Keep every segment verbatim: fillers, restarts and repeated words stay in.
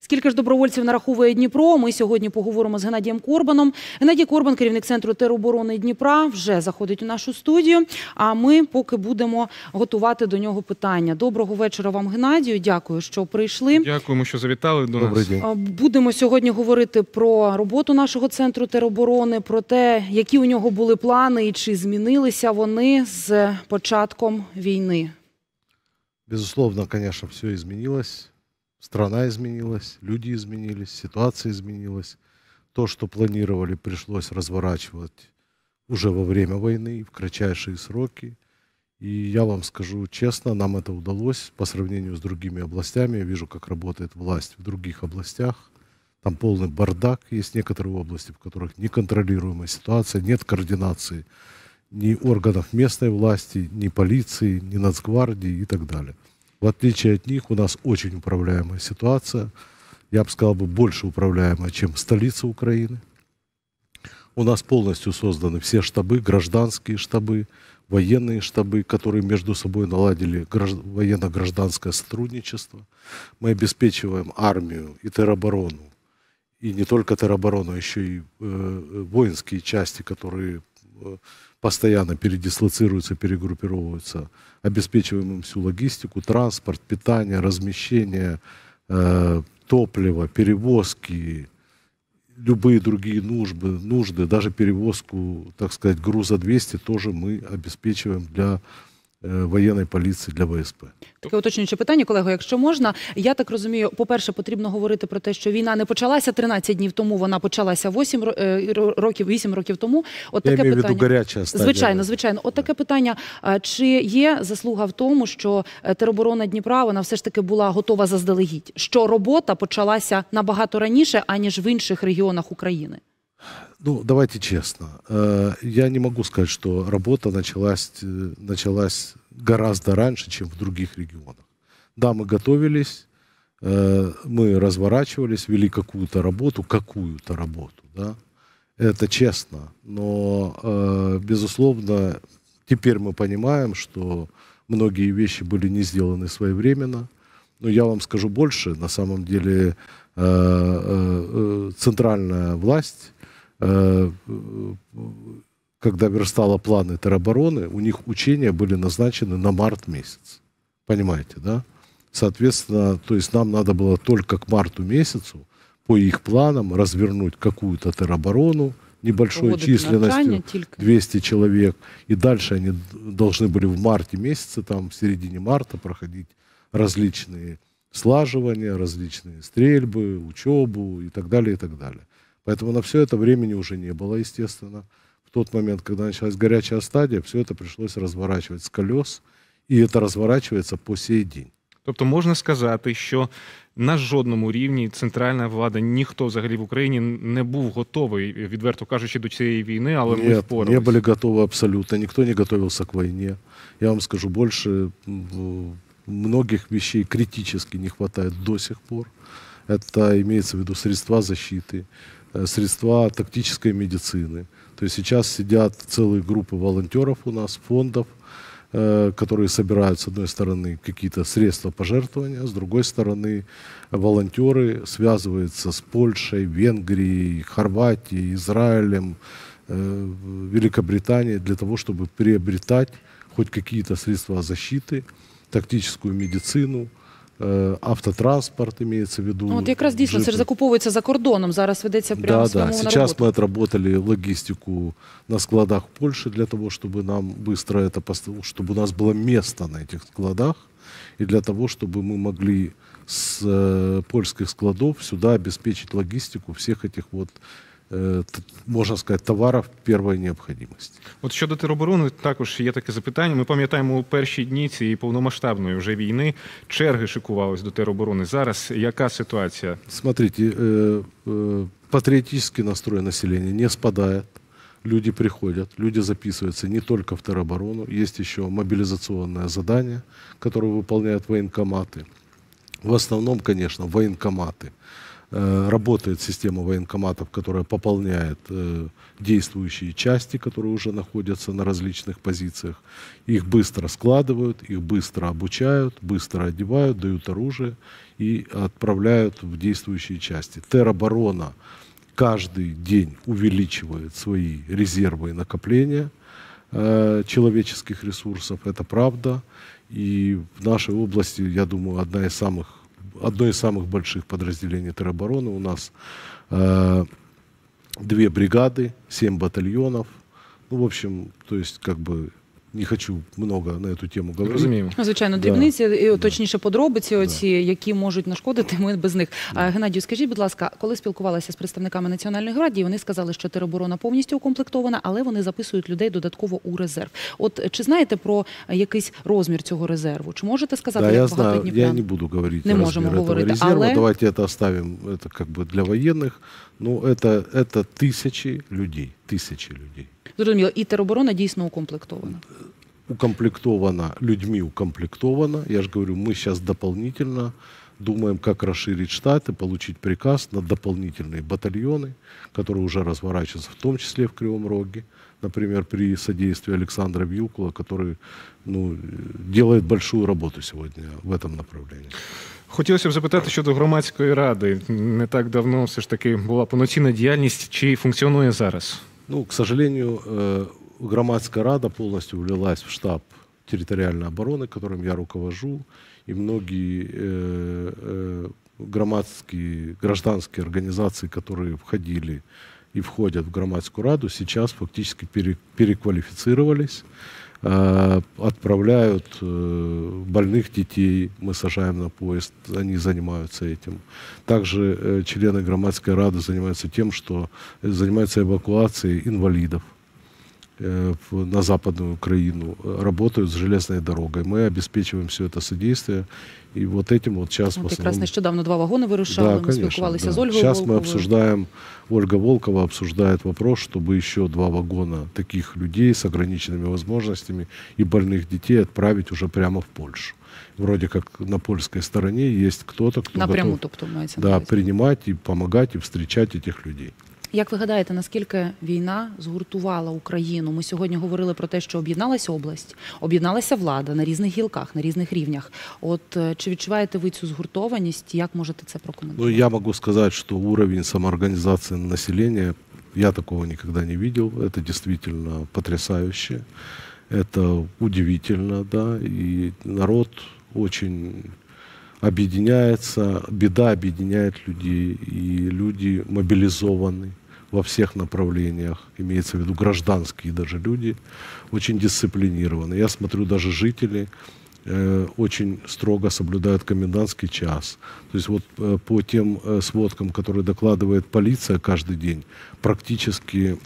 Скільки ж добровольців нараховує Дніпро? Ми сьогодні поговоримо з Геннадієм Корбаном. Геннадій Корбан, керівник Центру тероборони Дніпра, вже заходить у нашу студію, а ми поки будемо готувати до нього питання. Доброго вечора вам, Геннадію. Дякую, що прийшли. Дякуємо, що завітали до нас. Будемо сьогодні говорити про роботу нашого Центру тероборони, про те, які у нього були плани і чи змінилися вони з початком війни. Безусловно, конечно, все изменилось. Страна изменилась, люди изменились, ситуация изменилась. То, что планировали, пришлось разворачивать уже во время войны, в кратчайшие сроки. И я вам скажу честно, нам это удалось по сравнению с другими областями. Я вижу, как работает власть в других областях. Там полный бардак. Есть некоторые области, в которых неконтролируемая ситуация, нет координации ни органов местной власти, ни полиции, ни Нацгвардии и так далее. В отличие от них, у нас очень управляемая ситуация. Я бы сказал, бы, больше управляемая, чем столица Украины. У нас полностью созданы все штабы, гражданские штабы, военные штабы, которые между собой наладили военно-гражданское сотрудничество. Мы обеспечиваем армию и тероборону, и не только тероборону, а еще и э, воинские части, которые э, постоянно передислоцируются, перегруппировываются, обеспечиваем им всю логистику, транспорт, питание, размещение, э, топливо, перевозки, любые другие нужды, нужды, даже перевозку, так сказать, груза двести тоже мы обеспечиваем для э, воєнної поліції, для ВСП. Таке уточнююче питання, колего, якщо можна. Я так розумію, по-перше, потрібно говорити про те, що війна не почалася тринадцять днів тому, вона почалася вісім років, вісім років тому. От Я таке маю в питання. виду гаряча стадія. Звичайно, звичайно. От таке питання, чи є заслуга в тому, що тероборона Дніпра, вона все ж таки була готова заздалегідь, що робота почалася набагато раніше, аніж в інших регіонах України? Ну, давайте честно. Я не могу сказать, что работа началась, началась гораздо раньше, чем в других регионах. Да, мы готовились, мы разворачивались, вели какую-то работу, какую-то работу, да. Это честно. Но, безусловно, теперь мы понимаем, что многие вещи были не сделаны своевременно. Но я вам скажу больше. На самом деле, центральная власть, когда верстала планы теробороны, у них учения были назначены на март месяц. Понимаете, да? Соответственно, то есть нам надо было только к марту месяцу по их планам развернуть какую-то тероборону небольшой численностью, двести человек. И дальше они должны были в марте месяце, там в середине марта проходить различные слаживания, различные стрельбы, учебу и так далее, и так далее. Поэтому на все это времени уже не было, естественно. В тот момент, когда началась горячая стадия, все это пришлось разворачивать с колес, и это разворачивается по сей день. Тобто можна сказати, що на жодному рівні центральна влада, ніхто взагалі в Україні не був готовий, відверто кажучи, до цієї війни, але Нет, ми впоралися. не были готовы абсолютно, никто не готовился к войне. Я вам скажу больше, многих вещей критически не хватает до сих пор. Это имеется в виду средства защиты, средства тактической медицины. То есть сейчас сидят целые группы волонтеров у нас, фондов, которые собирают, с одной стороны, какие-то средства пожертвования, с другой стороны, волонтеры связываются с Польшей, Венгрией, Хорватией, Израилем, Великобританией для того, чтобы приобретать хоть какие-то средства защиты, тактическую медицину, автотранспорт имеется в виду. Ну, от якраз дійсно, це ж закуповується за кордоном, зараз ведеться прямо да, спрямована да. Сейчас робота. мы отработали логистику на складах в Польше для того, чтобы нам быстро это, чтобы у нас было место на этих складах, и для того, чтобы мы могли с э, польских складов сюда обеспечить логистику всех этих вот, э, можна сказати, товарів першої необхідності. От щодо тероборони також є таке запитання. Ми пам'ятаємо, у перші дні цієї повномасштабної вже війни черги шикувались до тероборони. Зараз яка ситуація? Смотрите, э, э, патриотический настрой населения не спадает. Люди приходят, люди записываются не только в тероборону. Есть еще мобилизационное задание, которое выполняют военкоматы. В основном, конечно, военкоматы Э, Работает система военкоматов, которая пополняет э, действующие части, которые уже находятся на различных позициях. Их быстро складывают, их быстро обучают, быстро одевают, дают оружие и отправляют в действующие части. Тероборона каждый день увеличивает свои резервы и накопления э, человеческих ресурсов. Это правда. И в нашей области, я думаю, одна из самых, одно из самых больших подразделений теробороны. У нас э, две бригады, семь батальонов. Ну, в общем, то есть, как бы, не хочу много на эту тему говорити. Розуміємо. Ну, звичайно, Да. дрібниці, і, точніше подробиці, Да. оці, які можуть нашкодити, ми без них. А, Геннадію, скажіть, будь ласка, коли спілкувалися з представниками Національної гвардії, вони сказали, що тероборона повністю укомплектована, але вони записують людей додатково у резерв. От чи знаєте про якийсь розмір цього резерву? Чи можете сказати, Да, як я багато знаю, дніпрян? я не буду говорить Не о можемо размере этого говорити, резерва. але- Давайте это оставим, это как бы для военных. Но это, это тысячи людей, тысячи людей. Зрозуміло, і тероборона дійсно укомплектована. Укомплектовано, людьми укомплектовано. Я же говорю, мы сейчас дополнительно думаем, как расширить штат и получить приказ на дополнительные батальоны, которые уже разворачиваются, в том числе в Кривом Роге. Например, при содействии Александра Вилкула, который, ну, делает большую работу сегодня в этом направлении. Хотілося б запитати щодо громадської ради. Не так давно все ж таки була повноцінна діяльність. Чи функціонує зараз? Ну, к сожалению, э, громадская рада полностью влилась в штаб территориальной обороны, которым я руковожу, и многие э, э, громадские, гражданские организации, которые входили и входят в громадскую раду, сейчас фактически пере, переквалифицировались, э, отправляют э, больных детей, мы сажаем на поезд, они занимаются этим. Также э, члены громадской рады занимаются тем, что занимаются эвакуацией инвалидов э, в, на Западную Украину, э, работают с железной дорогой. Мы обеспечиваем все это содействие, и вот этим вот сейчас От в якраз основном... нещодавно два вагони вирушали, Да, ми конечно, спілкувалися да. з Ольгою Сейчас мы Волковою. обсуждаем, Ольга Волкова обсуждает вопрос, чтобы еще два вагона таких людей с ограниченными возможностями и больных детей отправить уже прямо в Польшу. Вроде как на польской стороне есть кто-то, кто Напряму, готов, тобто, мається на да, увазі. принимать и помогать, и встречать этих людей. Як ви гадаєте, наскільки війна згуртувала Україну? Ми сьогодні говорили про те, що об'єдналася область, об'єдналася влада на різних гілках, на різних рівнях. От е, чи відчуваєте ви цю згуртованість? Як можете це Ну, прокоментувати? я могу сказать, что уровень самоорганизации населения, я такого никогда не видел. Это действительно потрясающе. Это удивительно, да. И народ очень объединяется, беда объединяет людей, и люди мобилизованы во всех направлениях, имеется в виду гражданские даже люди, очень дисциплинированы. Я смотрю, даже жители э, очень строго соблюдают комендантский час. То есть вот э, по тем э, сводкам, которые докладывает полиция каждый день, практически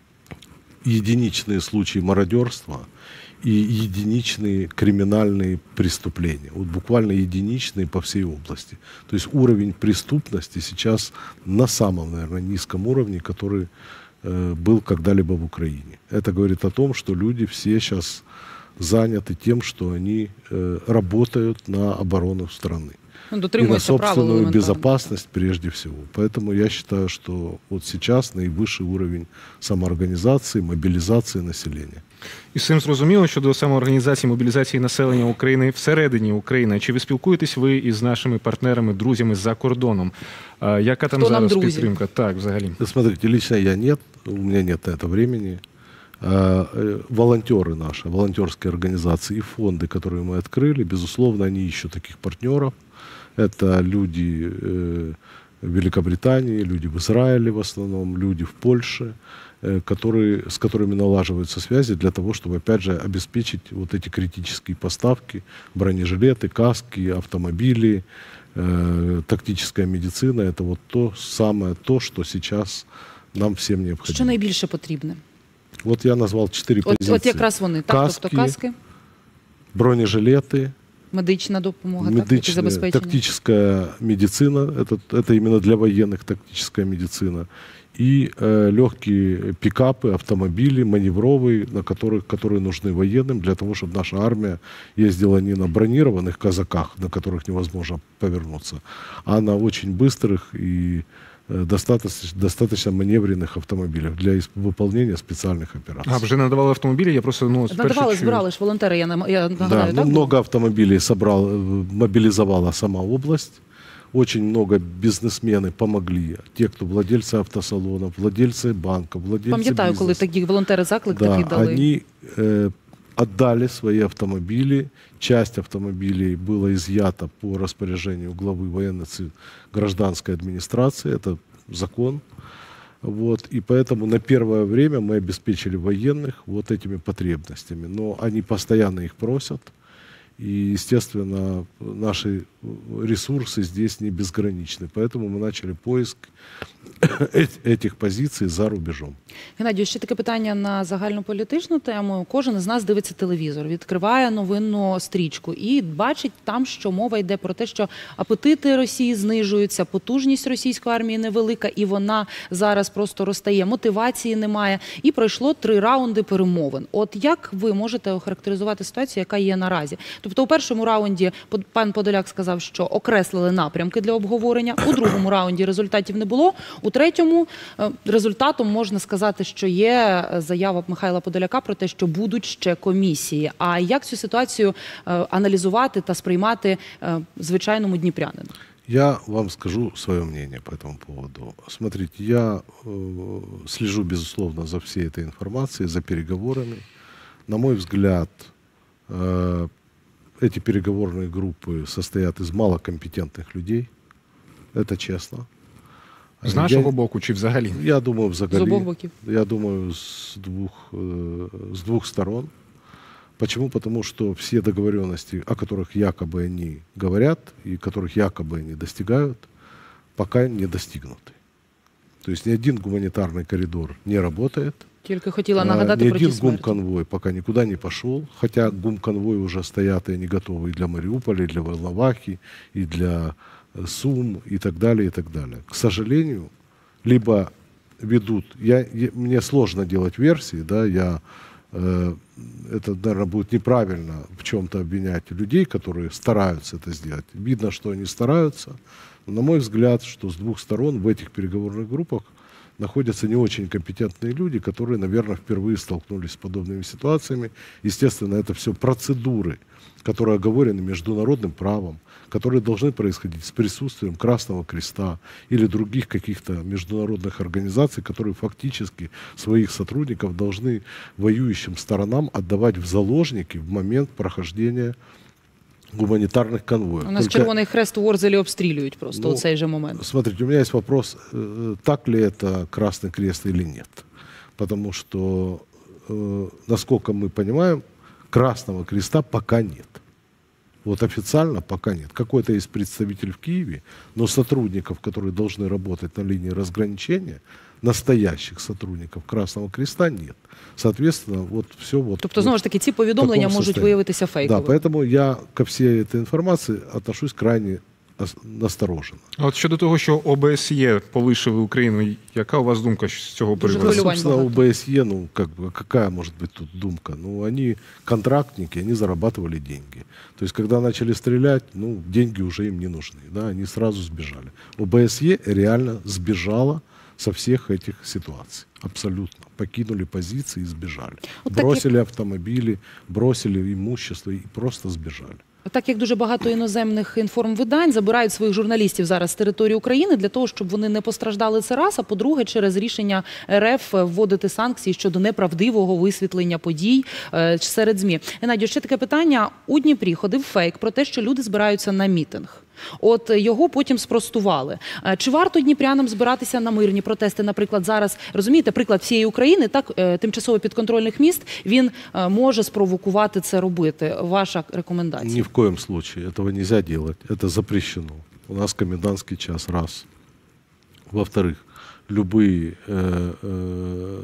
единичные случаи мародерства и единичные криминальные преступления. Вот буквально единичные по всей области. То есть уровень преступности сейчас на самом, наверное, низком уровне, который э, был когда-либо в Украине. Это говорит о том, что люди все сейчас заняты тем, что они э, работают на оборону страны. Ну, И на дотримуються правил собственную елементарно. безопасность прежде всего. Поэтому я считаю, что вот сейчас наивысший уровень самоорганизации, мобилизации населения. І з цим зрозуміло щодо самоорганізації, мобілізації населення України всередині України. Чи ви спілкуєтесь ви із нашими партнерами, друзями за кордоном? А, яка там Хто нам зараз друзі? підтримка? Так, взагалі. Смотрите, лично я нет, у меня нет на это времени. А, э, волонтеры наши, волонтерские организации и фонды, которые мы открыли, безусловно, они ищут таких партнеров. Это люди э, в Великобритании, люди в Израиле в основном, люди в Польше, э, которые, с которыми налаживаются связи для того, чтобы, опять же, обеспечить вот эти критические поставки, бронежилеты, каски, автомобили, э, тактическая медицина. Это вот то самое то, что сейчас нам всем необходимо. Що найбільше потрібне? Вот я назвал четыре От, позиции. от якраз вони, так? Каски, Тобто каски, бронежилеты, Медична допомога, так, які Медичная, забезпечені? тактическая медицина, это, это именно для военных тактическая медицина. И э, легкие пикапы, автомобили, маневровые, на которых, которые нужны военным, для того, чтобы наша армия ездила не на бронированных казаках, на которых невозможно повернуться, а на очень быстрых и э, достаточно, достаточно маневренных автомобилях для исп- выполнения специальных операций. А вже надавали автомобілі, я просто ну, Надавали, спершу чую. збирали ж волонтери, я, нам- я Да, нагадаю, ну, так? много автомобилей собрал, э, мобилизовала сама область. Очень много бизнесмены помогли. Те, кто владельцы автосалонов, владельцы банков, владельцы Пам'ятаю, коли бизнеса. такі волонтери заклик Да, такий дали. они э, отдали свои автомобили. Часть автомобилей была изъята по распоряжению главы военной ци- гражданской администрации. Это закон. Вот, и поэтому на первое время мы обеспечили военных вот этими потребностями. Но они постоянно их просят. И, естественно, наши ресурсы здесь не безграничны. Поэтому мы начали поиск эт- этих позиций за рубежом. Геннадію, ще таке питання на загальнополітичну тему. Кожен з нас дивиться телевізор, відкриває новинну стрічку і бачить там, що мова йде про те, що апетити Росії знижуються, потужність російської армії невелика, і вона зараз просто розтає, мотивації немає. І пройшло три раунди перемовин. От як ви можете охарактеризувати ситуацію, яка є наразі? Тобто у першому раунді под- пан Подоляк сказав, що окреслили напрямки для обговорення, у другому раунді результатів не було, у третьому е, результатом можна сказати, що є заява Михайла Подоляка про те, що будуть ще комісії. А як цю ситуацію е, аналізувати та сприймати е, звичайному дніпрянину? Я вам скажу свое мнение по этому поводу. Смотрите, я э, слежу, безусловно, за всей этой информацией, за переговорами. На мой взгляд, э, эти переговорные группы состоят из малокомпетентных людей. Это честно. З нашого я, боку чи взагалі? Я думаю, З взагалі. обох боків. Я думаю, с двух, э, с двух сторон. Почему? Потому что все договоренности, о которых якобы они говорят и которых якобы они достигают, пока не достигнуты. То есть ни один гуманитарный коридор не работает. Тільки хотіла А, нагадати Ни про ті один смерті. гумконвой пока никуда не пошел, хотя гумконвои уже стоят и они готовы и для Мариуполя, и для Волновахи, и для э, Сум, и так далее, и так далее. К сожалению, либо ведут, я, я- мне сложно делать версии, да, я, э, это, наверное, будет неправильно в чем-то обвинять людей, которые стараются это сделать. Видно, что они стараются, но, на мой взгляд, что с двух сторон в этих переговорных группах находятся не очень компетентные люди, которые, наверное, впервые столкнулись с подобными ситуациями. Естественно, это все процедуры, которые оговорены международным правом, которые должны происходить с присутствием Красного Креста или других каких-то международных организаций, которые фактически своих сотрудников должны воюющим сторонам отдавать в заложники в момент прохождения гуманитарных конвоев. У нас Только- Червоний Хрест у Ворзелі обстрілюють просто Ну, у цей же момент. Смотрите, у меня есть вопрос, э, так ли это Красный Крест или нет. Потому что, э, насколько мы понимаем, Красного Креста пока нет. Вот официально пока нет. Какой-то есть представитель в Киеве, но сотрудников, которые должны работать на линии разграничения, настоящих сотрудников Красного Креста нет. Соответственно, вот все вот... Тобто, знову ж таки, ці повідомлення такому можуть состоянии. виявитися Да, фейковими. поэтому я ко всей этой информации отношусь крайне ос- настороженно. А от щодо того, що ОБСЄ полишили Україну, яка у вас думка з цього Дуже приводу? хвилювань Собственно, багато. ОБСЕ, ну, как бы, какая может быть тут думка? Ну, они контрактники, они зарабатывали деньги. То есть, когда начали стрелять, ну, деньги уже им не нужны, да, они сразу сбежали. ОБСЕ реально сбежала со всех этих ситуаций. Абсолютно. Покинули позиции и сбежали. Вот так бросили автомобили, бросили имущество и просто сбежали. Так як дуже багато іноземних інформвидань забирають своїх журналістів зараз з території України для того, щоб вони не постраждали, це раз, а по-друге, через рішення РФ вводити санкції щодо неправдивого висвітлення подій е, серед ЗМІ. Геннадію, ще таке питання. У Дніпрі ходив фейк про те, що люди збираються на мітинг. От його потім спростували. Е, Чи варто дніпрянам збиратися на мирні протести, наприклад, зараз, розумієте, приклад всієї України, так, е, тимчасово підконтрольних міст, він е, може спровокувати це робити. Ваша рекомендація? Ни в коем случае этого нельзя делать. Это запрещено. У нас комендантский час, раз. Во-вторых, любые э, э,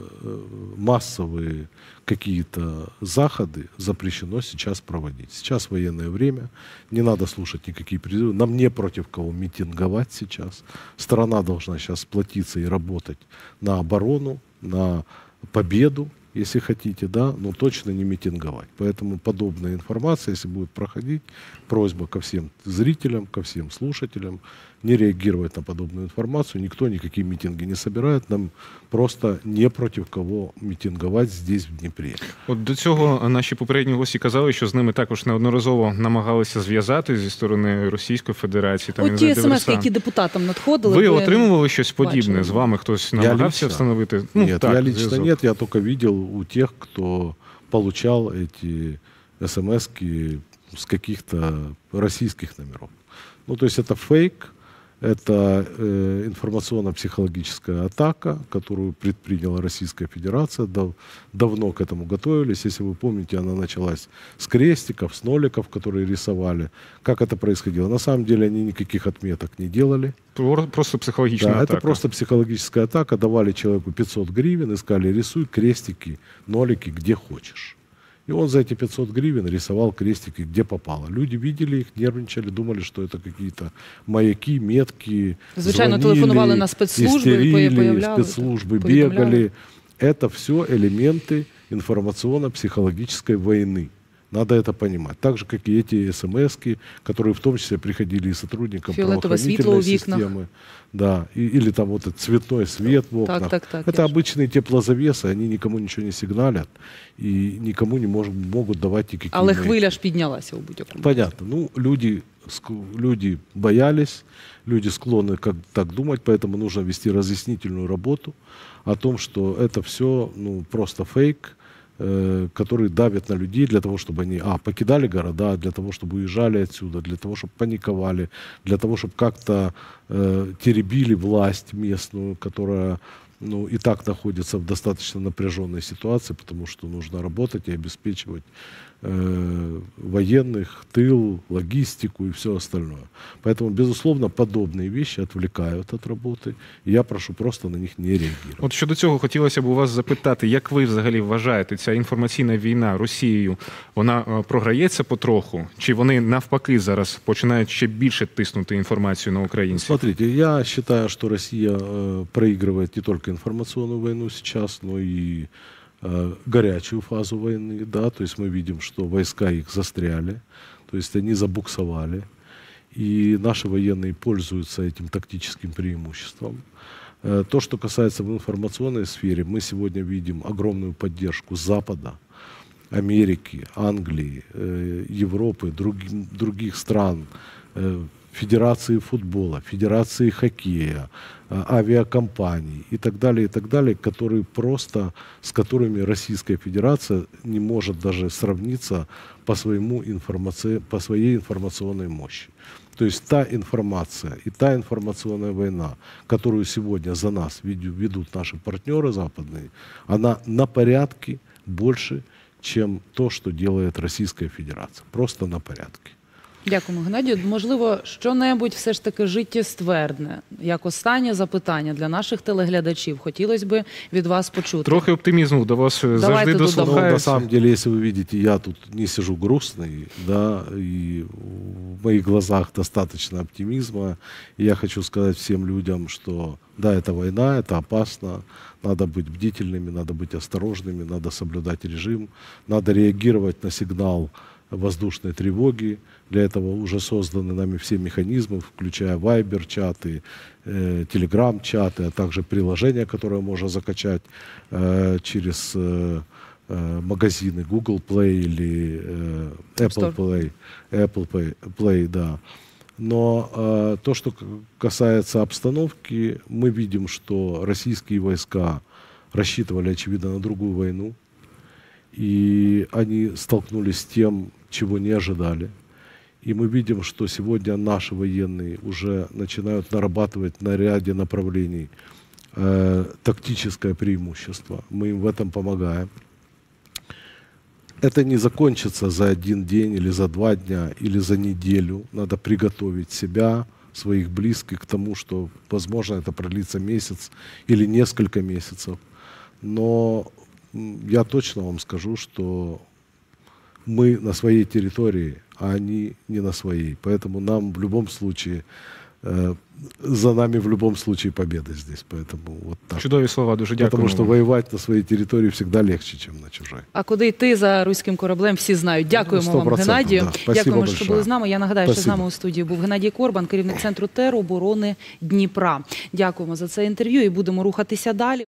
массовые какие-то заходы запрещено сейчас проводить. Сейчас военное время, не надо слушать никакие призывы. Нам не против кого митинговать сейчас. Страна должна сейчас сплотиться и работать на оборону, на победу, если хотите, да, но точно не митинговать. Поэтому подобная информация, если будет проходить, просьба ко всем зрителям, ко всем слушателям не реагировать на подобную информацию. Никто никакие митинги не собирает. Нам просто не против кого мітингувати здесь, в Дніпрі. От до цього наші попередні гості казали, що з ними також неодноразово намагалися зв'язати зі сторони Російської Федерації. Там, От ті смс, які депутатам надходили. Ви отримували щось подібне? бачили? З вами хтось намагався встановити? Ну, нет, так, я лично зв'язок. Нет, я только видел у тех, кто получал эти смс-ки с каких-то российских номеров. Ну, то есть это фейк. Это э, информационно-психологическая атака, которую предприняла Российская Федерация. Дав, давно к этому готовились. Если вы помните, она началась с крестиков, с ноликов, которые рисовали. Как это происходило? На самом деле они никаких отметок не делали. Просто психологическая да, атака. Это просто психологическая атака. Давали человеку пятьсот гривен, искали, рисуй крестики, нолики, где хочешь. И он за эти пятьсот гривен рисовал крестики, где попало. Люди видели их, нервничали, думали, что это какие-то маяки, метки. Звичайно, звонили, телефонували на спецслужбы, истерили, спецслужбы бегали. Это все элементы информационно-психологической войны. Надо это понимать. Так же, как и эти смс-ки, которые в том числе приходили и сотрудникам правоохранительной системы. Да, и, или там вот этот цветной свет в окнах. Так, так, так, это обычные теплозавесы, они никому ничего не сигналят и никому не мож, могут давать никакие... Але хвиля ж піднялася у будь-якому. Понятно. Ну, люди, люди боялись, люди склонны как, так думать, поэтому нужно вести разъяснительную работу о том, что это все ну, просто фейк, которые давят на людей для того, чтобы они а, покидали города, для того, чтобы уезжали отсюда, для того, чтобы паниковали, для того, чтобы как-то э, теребили власть местную, которая ну, и так находится в достаточно напряженной ситуации, потому что нужно работать и обеспечивать э, военных, тыл, логистику и все остальное. Поэтому, безусловно, подобные вещи отвлекают от роботи, і я прошу просто на них не реагувати. От щодо цього хотілося б у вас запитати, як ви взагалі вважаєте, ця інформаційна війна Росією, вона програється потроху? Чи вони навпаки зараз починають ще більше тиснути інформацію на українців? Смотрите, я считаю, что Россия э, проигрывает не только информационную войну сейчас, но и э, горячую фазу войны, да, то есть мы видим, что войска их застряли, то есть они забуксовали, и наши военные пользуются этим тактическим преимуществом. Э, то, что касается в информационной сфере, мы сегодня видим огромную поддержку Запада, Америки, Англии, э, Европы, други, других стран, э, Федерации футбола, Федерации хоккея, авиакомпаний и так далее, и так далее, которые просто, с которыми Российская Федерация не может даже сравниться по, своему информации, по своей информационной мощи. То есть та информация и та информационная война, которую сегодня за нас ведут наши партнеры западные, она на порядке больше, чем то, что делает Российская Федерация. Просто на порядке. Дякуємо, Геннадію. Можливо, що-небудь все ж таки життєствердне, як останнє запитання для наших телеглядачів. Хотілося б від вас почути. Трохи оптимізму до вас Давайте завжди дослухаються. Ну, на самом деле, если вы видите, я тут не сижу грустный, да, и в моих глазах достаточно оптимизма. И я хочу сказать всем людям, что да, это война, это опасно, надо быть бдительными, надо быть осторожными, надо соблюдать режим, надо реагировать на сигнал воздушной тревоги. Для этого уже созданы нами все механизмы, включая Viber-чаты, э, Telegram-чаты, а также приложения, которые можно закачать э, через э, э, магазины Google Play или э, Apple Play, Apple Play, Play, да. Но э, то, что касается обстановки, мы видим, что российские войска рассчитывали, очевидно, на другую войну, и они столкнулись с тем, чего не ожидали. И мы видим, что сегодня наши военные уже начинают нарабатывать на ряде направлений э, тактическое преимущество. Мы им в этом помогаем. Это не закончится за один день или за два дня или за неделю. Надо приготовить себя, своих близких к тому, что, возможно, это продлится месяц или несколько месяцев. Но м, я точно вам скажу, что мы на своей территории, а они не на своей. Поэтому нам в любом случае, э, за нами в любом случае победа здесь. Поэтому вот так. Чудові слова, дуже дякую. Потому что воевать на своей территории всегда легче, чем на чужой. А куди йти за руським кораблем, всі знають. Дякуємо вам, сто процентів, Геннадію. да. Спасибо Дякуємо, що большое. були з нами. Я нагадаю, що з Спасибо. нами у студії був Геннадій Корбан, керівник центру тероборони Дніпра. Дякуємо за це інтерв'ю і будемо рухатися далі.